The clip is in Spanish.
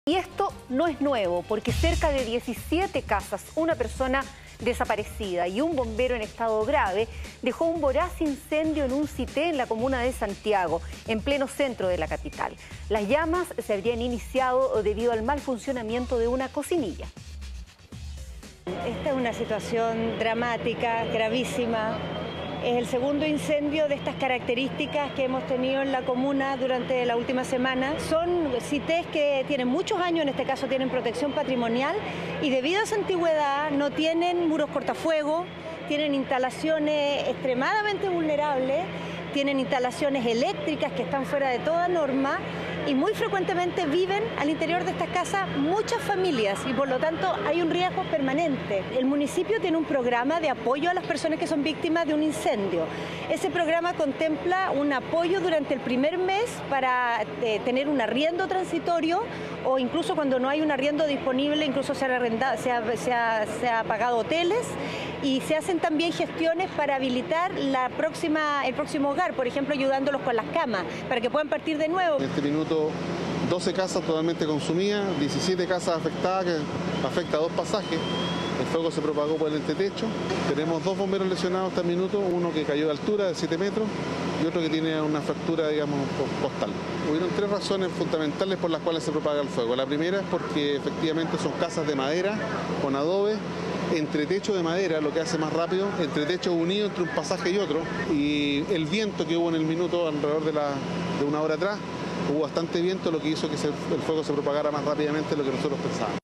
Y esto no es nuevo, porque cerca de 17 casas, una persona desaparecida y un bombero en estado grave dejó un voraz incendio en un cité en la comuna de Santiago, en pleno centro de la capital. Las llamas se habrían iniciado debido al mal funcionamiento de una cocinilla. Esta es una situación dramática, gravísima. Es el segundo incendio de estas características que hemos tenido en la comuna durante la última semana. Son CITES que tienen muchos años, en este caso tienen protección patrimonial, y debido a su antigüedad no tienen muros cortafuegos, tienen instalaciones extremadamente vulnerables, tienen instalaciones eléctricas que están fuera de toda norma y muy frecuentemente viven al interior de estas casas muchas familias y por lo tanto hay un riesgo permanente. El municipio tiene un programa de apoyo a las personas que son víctimas de un incendio. Ese programa contempla un apoyo durante el primer mes para tener un arriendo transitorio o incluso cuando no hay un arriendo disponible, incluso se ha pagado hoteles y se hacen también gestiones para habilitar el próximo hogar, por ejemplo, ayudándolos con las camas, para que puedan partir de nuevo. En este minuto, 12 casas totalmente consumidas, 17 casas afectadas, que afecta a 2 pasajes. El fuego se propagó por el entretecho. Tenemos 2 bomberos lesionados hasta el minuto, uno que cayó de altura de 7 metros y otro que tiene una fractura, digamos, costal. Hubieron 3 razones fundamentales por las cuales se propaga el fuego. La primera es porque efectivamente son casas de madera con adobe, entretecho de madera, lo que hace más rápido, entretecho unido entre un pasaje y otro, y el viento que hubo en el minuto alrededor de una hora atrás, hubo bastante viento, lo que hizo que el fuego se propagara más rápidamente de lo que nosotros pensábamos.